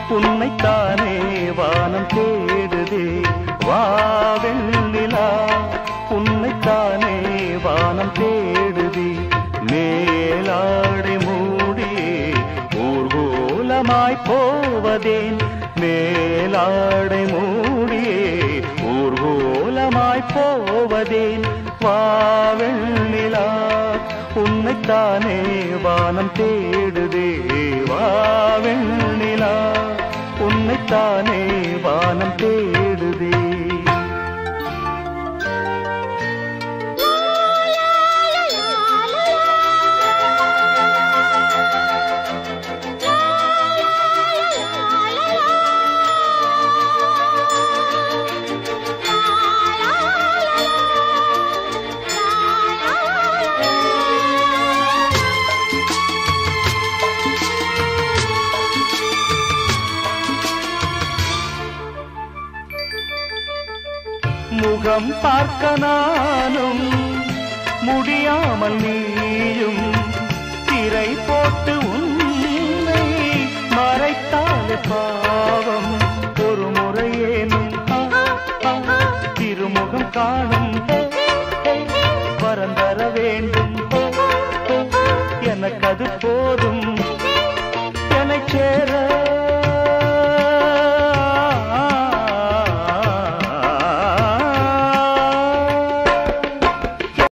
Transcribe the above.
உன்னைத்தானே வானம் தேடுதே வாவெண்ணிலா உன்னைத்தானே வானம் தேடுதே மேலாடை மூடியே ஊர்கோலமாய் போவதேன் மேலாடை மூடியே ஊர்கோலமாய் போவதேன் வாவெண்ணிலா உன்னைத்தானே வானம் தேடுதே வாவெண்ணிலா உன்னைத்தானே வானம் தேடுதே முகம் பார்க்க நானும் முடியாமல் நீயும் திரை போட்டு உன்னை மறைத்தாலே பாவம் ஒரு முறையேனும் திருமுகம் காணும் வரந்தர வேண்டும் எனக்கது போதும்